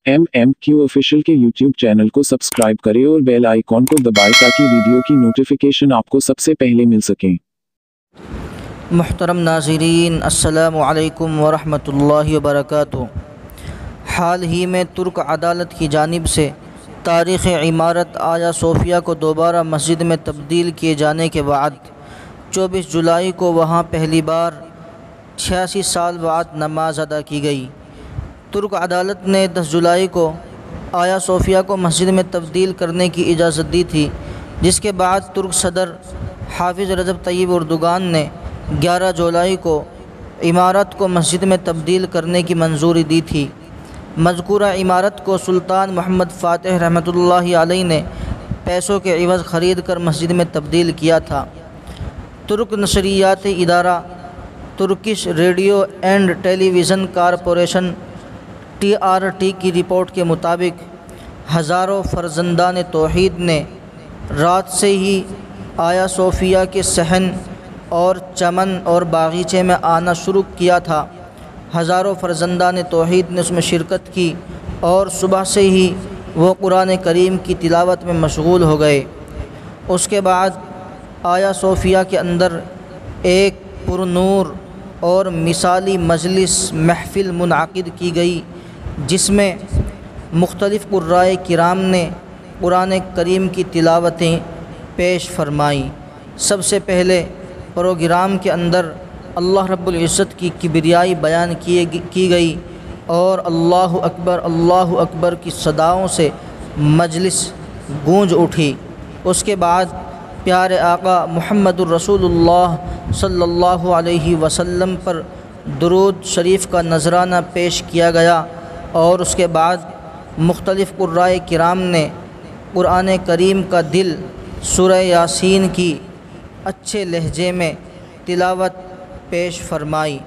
MMQ official के YouTube channel को subscribe करें और बेल आइकॉन को दबाएं ताकि वीडियो की नोटिफिकेशन आपको सबसे पहले मिल सके। मुहतरम नाज़रीन, अस्सलामु अलैकुम वरहमतुल्लाहि वबरकातुहू। हाल ही में तुर्क अदालत की जानिब से तारीख़ इमारत आया सोफिया को दोबारा मस्जिद में तब्दील किए जाने के बाद 24 जुलाई को वहाँ पहली बार 86 साल बाद नमाज अदा की गई। तुर्क अदालत ने 10 जुलाई को आया सोफिया को मस्जिद में तब्दील करने की इजाज़त दी थी, जिसके बाद तुर्क सदर हाफिज़ रजब तय्यब एर्दोगान ने 11 जुलाई को इमारत को मस्जिद में तब्दील करने की मंजूरी दी थी। मज़कूरा इमारत को सुल्तान मोहम्मद फ़ातिह रहमतुल्लाहि अलैह ने पैसों के इवज़ ख़रीद कर मस्जिद में तब्दील किया था। तुर्क नशरियाती इदारा Turkish radio and television corporation TRT की रिपोर्ट के मुताबिक हज़ारों फ़र्जंदान तौहीद ने रात से ही आया सोफिया के सहन और चमन और बागीचे में आना शुरू किया था। हज़ारों फ़र्जंदान तौहीद ने उसमें शिरकत की और सुबह से ही वो कुरान करीम की तिलावत में मशगूल हो गए। उसके बाद आया सोफिया के अंदर एक पुरनूर और मिसाली मजलिस महफ़िल मुनअक़िद की गई, जिसमें मुख्तलिफ़ क़ुर्राए किराम ने कुरान करीम की तिलावतें पेश फरमाई। सबसे पहले प्रोग्राम के अंदर अल्लाह रब्बुल इज़्ज़त की किबरियाई बयान की गई और अल्लाहु अकबर की सदाओं से मजलिस गूंज उठी। उसके बाद प्यारे आका मुहम्मदुर रसूलुल्लाह सल्लल्लाहु अलैहि वसल्लम पर दुरूद शरीफ का नजराना पेश किया गया और उसके बाद मुख्तलिफ़ क़ुर्राए किराम ने कुरान करीम का दिल सूरह यासीन की अच्छे लहजे में तिलावत पेश फरमाई।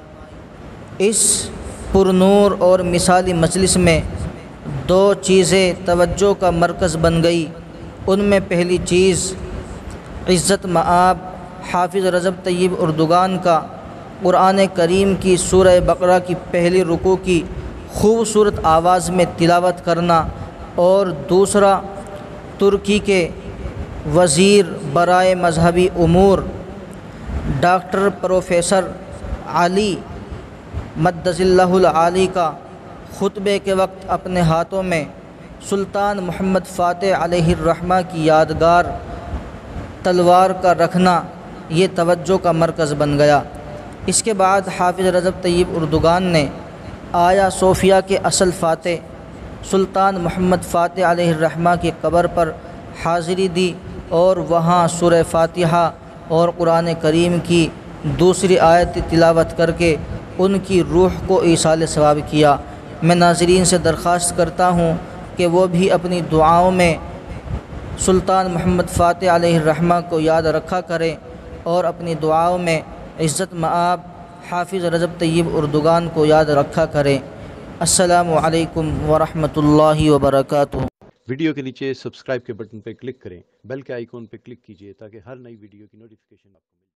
इस पुरनूर और मिसाली मजलिस में दो चीज़ें तवज्जो का मरकज़ बन गई। उनमें पहली चीज़ इज़्ज़त मआब हाफिज़ रजब तय्यब एर्दोगान का कुरान करीम की सूरह बकरा की पहली रुकू की खूबसूरत आवाज़ में तिलावत करना और दूसरा तुर्की के वज़ीर बराए मजहबी उमूर डॉक्टर प्रोफेसर अली मद्दज़िल्लाहुल आली का खुतबे के वक्त अपने हाथों में सुल्तान मोहम्मद फ़ातिह अलैहिर्रहमा की यादगार तलवार का रखना ये तवज्जो का मरकज़ बन गया। इसके बाद हाफिज़ रजब तय्यब एर्दोगान ने आया सोफिया के असल फ़ातिह सुल्तान मोहम्मद फ़ातिह अलैहिर्रहमा की कब्र पर हाज़िरी दी और वहाँ सूरह फ़ातिहा और कुरान करीम की दूसरी आयत तिलावत करके उनकी रूह को ईसाल सवाब किया। मैं नाज़रीन से दरख्वास्त करता हूँ कि वो भी अपनी दुआओं में सुल्तान मोहम्मद फ़ातिह अलैहिर्रहमा को याद रखा करें और अपनी दुआओं में इज़्ज़त मआब हाफिज़ रजब तय्यब एर्दोगान को याद रखा करें। अस्सलामु अलैकुम वरहमतुल्लाहि वबरकातुहू। वीडियो के नीचे सब्सक्राइब के बटन पर क्लिक करें, बेल के आइकॉन पर क्लिक कीजिए ताकि हर नई वीडियो की नोटिफिकेशन आपको